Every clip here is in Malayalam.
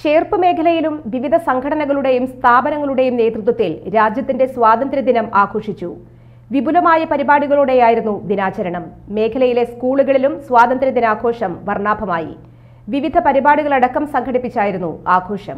ചേർപ്പ് മേഖലയിലും വിവിധ സംഘടനകളുടെയും സ്ഥാപനങ്ങളുടെയും നേതൃത്വത്തിൽ രാജ്യത്തിന്റെ സ്വാതന്ത്ര്യദിനം ആഘോഷിച്ചു. വിപുലമായ പരിപാടികളോടെയായിരുന്നു ദിനാചരണം. മേഖലയിലെ സ്കൂളുകളിലും സ്വാതന്ത്ര്യദിനാഘോഷം വർണ്ണാഭമായി. വിവിധ പരിപാടികളടക്കം സംഘടിപ്പിച്ചായിരുന്നു ആഘോഷം.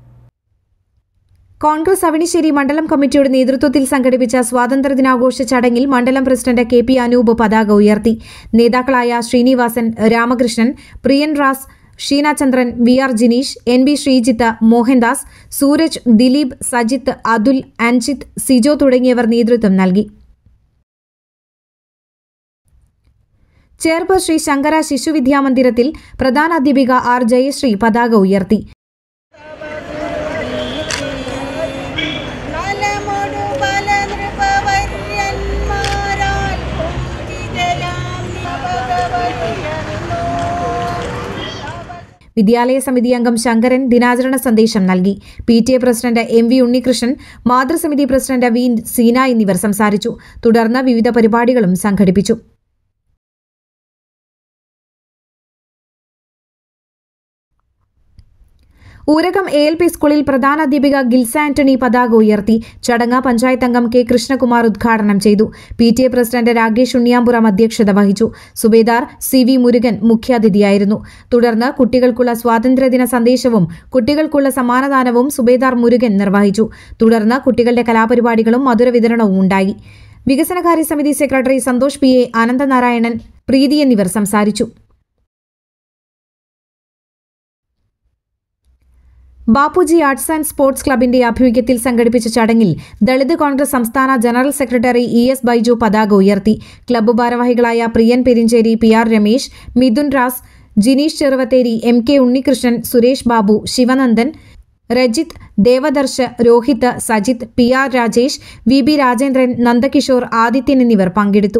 കോൺഗ്രസ് അവണിശ്ശേരി മണ്ഡലം കമ്മിറ്റിയുടെ നേതൃത്വത്തിൽ സംഘടിപ്പിച്ച സ്വാതന്ത്ര്യദിനാഘോഷ ചടങ്ങിൽ മണ്ഡലം പ്രസിഡന്റ് കെ പി അനൂപ് പതാക ഉയർത്തി. നേതാക്കളായ Sreenivasan, Ramakrishnan, Priyan Raz, Sheena Chandran, V R Jineesh, N B Sreejith, Mohandas, Sooraj, Dileep, Sajith, Athul, Anjith, Sijo തുടങ്ങിയവർ നേതൃത്വം നൽകി. ചേർപ്പ് ശ്രീ ശങ്കര ശിശുവിദ്യാമന്ദിരത്തിൽ പ്രധാനാധ്യാപിക ആർ ജയശ്രീ പതാക ഉയർത്തി. വിദ്യാലയ സമിതി അംഗം ശങ്കരൻ ദിനാചരണ സന്ദേശം നൽകി. PTA പ്രസിഡന്റ് MV ഉണ്ണികൃഷ്ണൻ, മാതൃസമിതി പ്രസിഡന്റ് വി സീന എന്നിവർ സംസാരിച്ചു. തുടർന്ന് വിവിധ പരിപാടികളും സംഘടിപ്പിച്ചു. ഊരകം ALP സ്കൂളിൽ പ്രധാനാധ്യാപിക ഗിൽസ ആന്റണി പതാക ഉയർത്തി. ചടങ്ങ് പഞ്ചായത്ത് അംഗം കെ കൃഷ്ണകുമാർ ഉദ്ഘാടനം ചെയ്തു. PTA പ്രസിഡന്റ് രാകേഷ് ഉണ്ണിയാമ്പുറം അധ്യക്ഷത വഹിച്ചു. സുബേദാർ CV മുരുകൻ മുഖ്യാതിഥിയായിരുന്നു. തുടർന്ന് കുട്ടികൾക്കുള്ള സ്വാതന്ത്ര്യദിന സന്ദേശവും കുട്ടികൾക്കുള്ള സമ്മാനദാനവും സുബേദാർ മുരുകൻ നിർവഹിച്ചു. തുടർന്ന് കുട്ടികളുടെ കലാപരിപാടികളും മധുര വിതരണവും ഉണ്ടായി. വികസനകാര്യ സമിതി സെക്രട്ടറി സന്തോഷ് PA, അനന്തനാരായണൻ, പ്രീതി എന്നിവർ സംസാരിച്ചു. ബാപ്പുജി ആർട്സ് ആൻഡ് സ്പോർട്സ് ക്ലബിന്റെ ആഭിമുഖ്യത്തിൽ സംഘടിപ്പിച്ച ചടങ്ങിൽ ദളിത് കോൺഗ്രസ് സംസ്ഥാന ജനറൽ സെക്രട്ടറി ES ബൈജു പതാക ഉയർത്തി. ക്ലബ്ബ് ഭാരവാഹികളായ Priyan Perincheri, PR Ramesh, Mithun Raz, Jineesh Cheruvatheri, MK Unnikrishnan, Suresh Babu, Sivanandan, Rajith, Devadarsh, Rohith, Sajith, PR Rajesh, VB Rajendran, Nandakishore, Adithyan എന്നിവർ പങ്കെടുത്തു.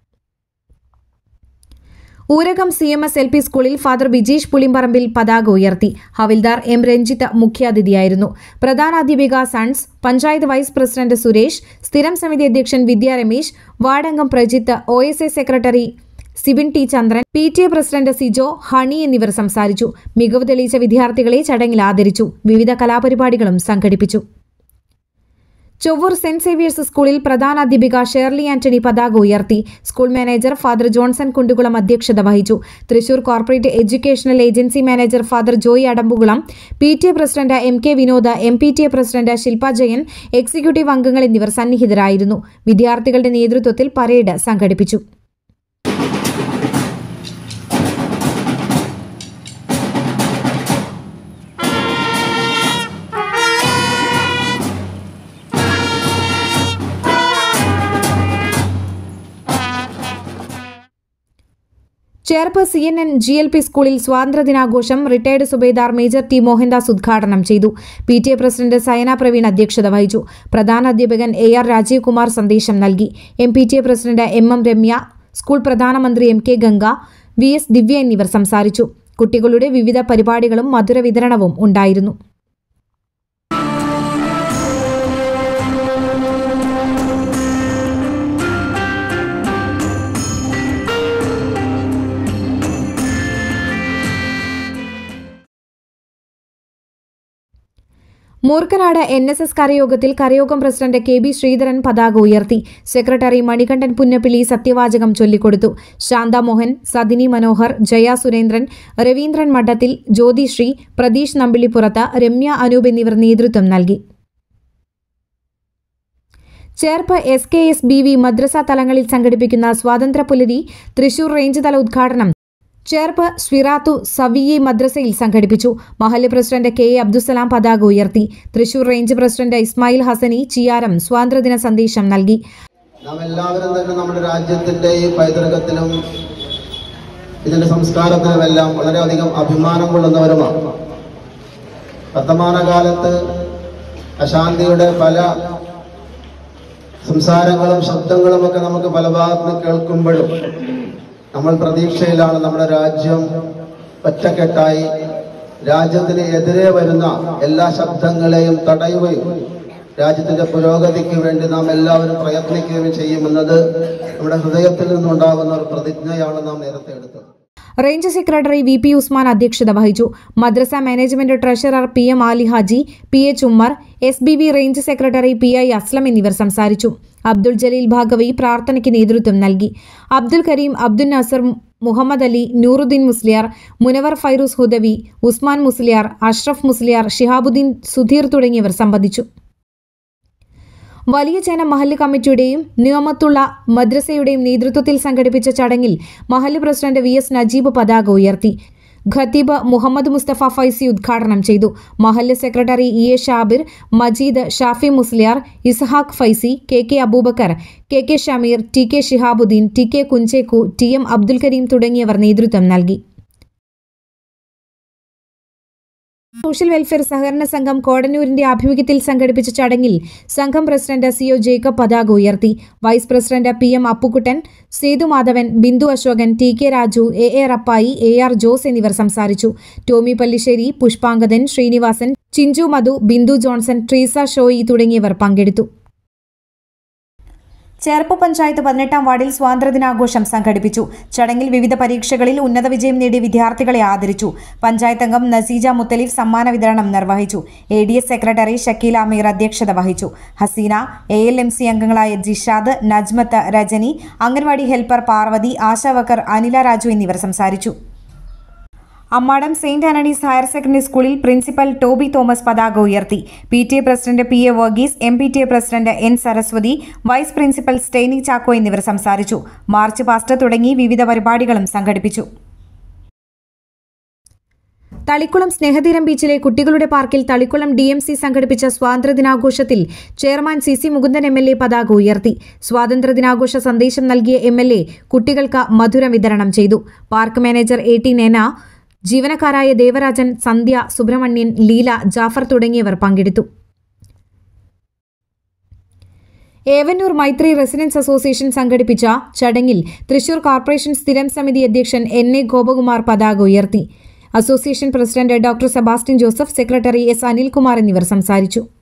ഊരകം CMS LP സ്കൂളിൽ ഫാദർ ബിജീഷ് പുളിമ്പറമ്പിൽ പതാക ഉയർത്തി. ഹവിൽദാർ M രഞ്ജിത്ത് മുഖ്യാതിഥിയായിരുന്നു. പ്രധാനാധ്യാപിക സൺസ്, പഞ്ചായത്ത് വൈസ് പ്രസിഡന്റ് സുരേഷ്, സ്ഥിരം സമിതി അധ്യക്ഷൻ വിദ്യ രമേശ്, വാർഡംഗം Prajith, OSA secretary Sibin T Chandran, PTA president Sijo, Honey എന്നിവർ സംസാരിച്ചു. മികവ് തെളിയിച്ച വിദ്യാർത്ഥികളെ ചടങ്ങിൽ ആദരിച്ചു. വിവിധ കലാപരിപാടികളും സംഘടിപ്പിച്ചു. ചൊവ്വൂർ സെന്റ് സേവിയേഴ്സ് സ്കൂളിൽ പ്രധാനാധ്യാപിക ഷേർലി ആന്റണി പതാക ഉയർത്തി. School manager father Johnson Kundukulam അധ്യക്ഷത വഹിച്ചു. Thrissur corporate educational agency manager father Joy Adampukulam, PTA president MK Vinod, MPTA president Shilpa Jayan, executive അംഗങ്ങൾ എന്നിവർ സന്നിഹിതരായിരുന്നു. വിദ്യാർത്ഥികളുടെ നേതൃത്വത്തിൽ പരേഡ് സംഘടിപ്പിച്ചു. ചേർപ്പ് CNN GLP സ്കൂളിൽ സ്വാതന്ത്ര്യദിനാഘോഷം retired subedar major T Mohandas ഉദ്ഘാടനം ചെയ്തു. PTA പ്രസിഡന്റ് സയന പ്രവീൺ അധ്യക്ഷത വഹിച്ചു. പ്രധാനാധ്യാപകൻ AR രാജീവ് കുമാർ സന്ദേശം നൽകി. MPTA president MM Ramya, school പ്രധാനമന്ത്രി MK ഗംഗ, VS ദിവ്യ എന്നിവർ സംസാരിച്ചു. കുട്ടികളുടെ വിവിധ പരിപാടികളും മധുര വിതരണവും ഉണ്ടായിരുന്നു. മൂർക്കനാട് NSS കരയോഗത്തിൽ കരയോഗം പ്രസിഡന്റ് KB ശ്രീധരൻ പതാക ഉയർത്തി. സെക്രട്ടറി മണികണ്ഠൻ പുന്നപ്പിള്ളി സത്യവാചകം ചൊല്ലിക്കൊടുത്തു. ശാന്ത മോഹൻ, സദിനി മനോഹർ, ജയ സുരേന്ദ്രൻ, രവീന്ദ്രൻ മഠത്തിൽ, ജ്യോതിശ്രീ, പ്രതീഷ് നമ്പിളിപ്പുറത്ത്, രമ്യ അനൂപ് എന്നിവർ നേതൃത്വം നൽകി. ചേർപ്പ് SKS BV മദ്രസ തലങ്ങളിൽ സംഘടിപ്പിക്കുന്ന സ്വാതന്ത്ര്യപുലരി തൃശൂർ റേഞ്ച് തല ഉദ്ഘാടനം ചേർപ്പ് സ്വിറാത്തു സവിയി മദ്രസയിൽ സംഘടിപ്പിച്ചു. മഹല്ല് പ്രസിഡന്റ് KA അബ്ദുസലാം പതാക ഉയർത്തി. തൃശൂർ റേഞ്ച് പ്രസിഡന്റ് ഇസ്മായിൽ ഹസനി ചിയാരം സ്വാതന്ത്ര്യദിന സന്ദേശം നൽകി. നാം എല്ലാവരും തന്നെ നമ്മുടെ രാജ്യത്തിന്റെ ഈ പൈതൃകത്തിലും ഇതിന്റെ സംസ്കാരത്തിലുമെല്ലാം വളരെയധികം അഭിമാനം കൊള്ളുന്നവരുമാണ്. വർത്തമാനകാലത്ത് അശാന്തിയുടെ പല സംസാരങ്ങളും ശബ്ദങ്ങളുമൊക്കെ നമുക്ക് പല ഭാഗത്ത് കേൾക്കുമ്പോഴും നമ്മൾ പ്രതീക്ഷയിലാണ്. നമ്മുടെ രാജ്യം ഒറ്റക്കെട്ടായി രാജ്യത്തിന് എതിരെ വരുന്ന എല്ലാ ശബ്ദങ്ങളെയും തടയുകയും രാജ്യത്തിന്റെ പുരോഗതിക്ക് വേണ്ടി നാം എല്ലാവരും പ്രയത്നിക്കുകയും ചെയ്യുമെന്നത് നമ്മുടെ ഹൃദയത്തിൽ നിന്നുണ്ടാകുന്ന ഒരു പ്രതിജ്ഞയാണ് നാം നേരത്തെ എടുത്തത്. Range secretary V P Usman അധ്യക്ഷത വഹിച്ചു. Madrasa management treasurer PM Ali Haji, PH Ummer, SBV range secretary PI Aslam എന്നിവർ സംസാരിച്ചു. അബ്ദുൾ ജലീൽ ഭാഗവി പ്രാർത്ഥനയ്ക്ക് നേതൃത്വം നൽകി. അബ്ദുൽ കരീം, അബ്ദുൽ നാസർ, മുഹമ്മദ് അലി, നൂറുദ്ദീൻ മുസ്ലിയാർ, മുനവർ ഫൈറൂസ് ഹുദവി, ഉസ്മാൻ മുസ്ലിയാർ, അഷ്റഫ് മുസ്ലിയാർ, ഷിഹാബുദ്ദീൻ സുധീർ തുടങ്ങിയവർ സംബന്ധിച്ചു. വലിയ ചേന മഹല്ല് കമ്മിറ്റിയുടെയും നിയമത്തുള്ള മദ്രസയുടെയും നേതൃത്വത്തിൽ സംഘടിപ്പിച്ച ചടങ്ങിൽ മഹല്ല് പ്രസിഡന്റ് VS നജീബ് പതാക ഉയർത്തി. ഖത്തീബ് മുഹമ്മദ് മുസ്തഫ ഫൈസി ഉദ്ഘാടനം ചെയ്തു. മഹല്ല് secretary EA Shabir, Majeed, Shafi Musliyar, Ishaq Faizy, KK Aboobacker, KK Shameer, TK Shihabuddeen, TK Kunchekku, TM Abdul Kareem തുടങ്ങിയവർ നേതൃത്വം നൽകി. സോഷ്യൽ വെൽഫെയർ സഹകരണ സംഘം കോടന്നൂരിന്റെ ആഭിമുഖ്യത്തിൽ സംഘടിപ്പിച്ച ചടങ്ങിൽ സംഘം പ്രസിഡന്റ് CO ജേക്കബ് പതാക ഉയർത്തി. Vice president PM Appukuttan, Sethumadhavan, Bindu Asokan, TK Raju, AA Rappai, AR Jose എന്നിവർ സംസാരിച്ചു. ടോമി പല്ലിശ്ശേരി, പുഷ്പാങ്കദൻ, ശ്രീനിവാസൻ, ചിഞ്ചു മധു, ബിന്ദു ജോൺസൺ, ട്രീസ ഷോയി തുടങ്ങിയവർ പങ്കെടുത്തു. ചേർപ്പ് പഞ്ചായത്ത് 18-ാം വാർഡിൽ സ്വാതന്ത്ര്യദിനാഘോഷം സംഘടിപ്പിച്ചു. ചടങ്ങിൽ വിവിധ പരീക്ഷകളിൽ ഉന്നത വിജയം നേടിയ വിദ്യാർത്ഥികളെ ആദരിച്ചു. പഞ്ചായത്ത് അംഗം നസീജ മുത്തലിഫ് സമ്മാന വിതരണം നിർവഹിച്ചു. ADS സെക്രട്ടറി ഷക്കീൽ അമീർ അധ്യക്ഷത വഹിച്ചു. ഹസീന, ALMC അംഗങ്ങളായ ജിഷാദ്, നജ്മത്ത്, രജനി, അംഗൻവാടി ഹെൽപ്പർ പാർവതി, ആശാവർക്കർ അനില രാജു എന്നിവർ സംസാരിച്ചു. Ammadam saint Antony's higher secondary സ്കൂളിൽ പ്രിൻസിപ്പൽ ടോബി തോമസ് പതാക ഉയർത്തി. PTA president PA Varghese, MPTA president N Saraswathi, vice principal Steny Chacko എന്നിവർ സംസാരിച്ചു. മാർച്ച് പാസ്റ്റ് തുടങ്ങി വിവിധ പരിപാടികളും സംഘടിപ്പിച്ചു. തളിക്കുളം സ്നേഹതീരം ബീച്ചിലെ കുട്ടികളുടെ പാർക്കിൽ തളിക്കുളം DMC സംഘടിപ്പിച്ച സ്വാതന്ത്ര്യദിനാഘോഷത്തിൽ ചെയർമാൻ CC മുകുന്ദൻ MLA പതാക ഉയർത്തി. സ്വാതന്ത്ര്യദിനാഘോഷ സന്ദേശം നൽകിയ MLA കുട്ടികൾക്ക് മധുരം വിതരണം ചെയ്തു. പാർക്ക് മാനേജർ AT നേന, ജീവനക്കാരായ ദേവരാജൻ, സന്ധ്യ, സുബ്രഹ്മണ്യൻ, ലീല, ജാഫർ തുടങ്ങിയവർ പങ്കെടുത്തു. ഏവന്നൂർ മൈത്രി റെസിഡൻസ് അസോസിയേഷൻ സംഘടിപ്പിച്ച ചടങ്ങിൽ തൃശൂർ കോർപ്പറേഷൻ സ്ഥിരം സമിതി അധ്യക്ഷൻ NA ഗോപകുമാർ പതാക ഉയർത്തി. Association president doctor Sebastian Joseph, secretary S Anilkumar എന്നിവർ സംസാരിച്ചു.